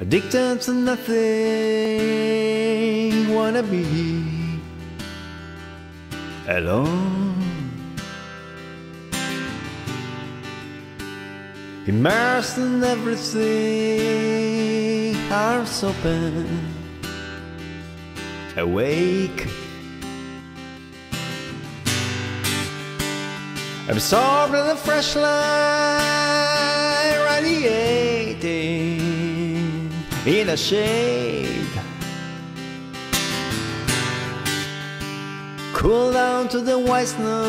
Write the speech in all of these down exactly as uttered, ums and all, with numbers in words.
addicted to nothing, wanna be alone, immersed in everything, arms open, awake, absorbed in the fresh light, radiating in a shade, cool down to the white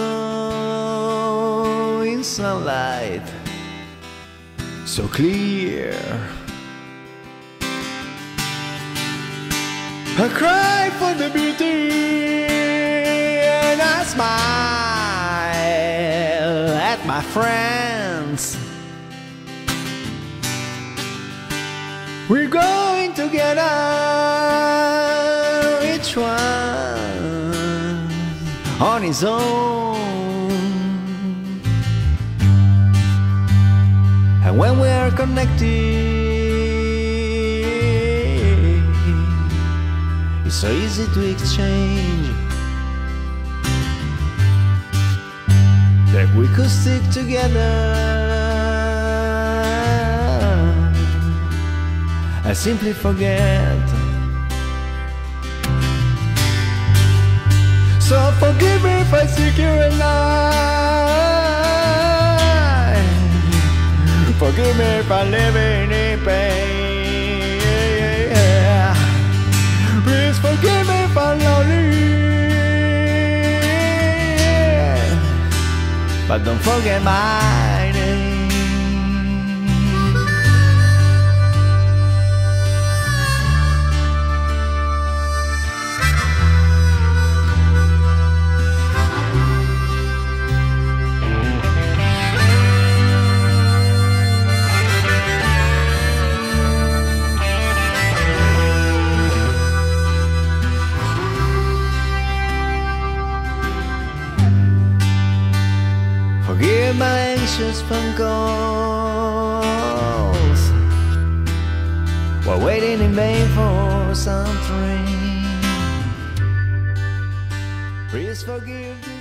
snow in sunlight, so clear. I cry for the beauty and I smile at my friends. We're going together, each one on his own. And when we're connected, it's so easy to exchange that we could stick together. I simply forget. So forgive me if I seek you at night. Forgive me if I live in pain. Please forgive me if I'm lonely, but don't forget my name. Forgive my anxious phone calls while waiting in vain for some train. Please forgive me.